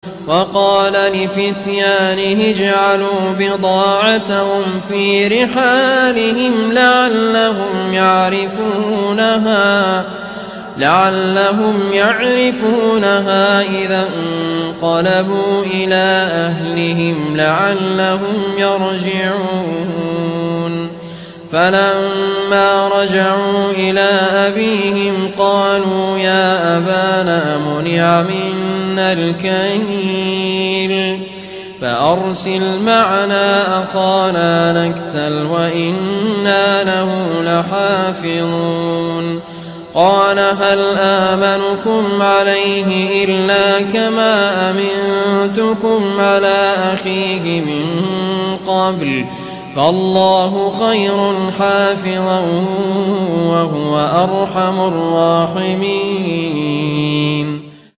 وقال لفتيانه اجعلوا بضاعتهم في رحالهم لعلهم يعرفونها إذا انقلبوا إلى أهلهم لعلهم يرجعون. فلما رجعوا إلى أبيهم قالوا يا أبانا منع منا الكيل فأرسل معنا أخانا نكتل وإنا له لحافظون. قال هل آمنكم عليه إلا كما أمنتكم على أخيه من قبل فالله خير حافظا وهو أرحم الراحمين.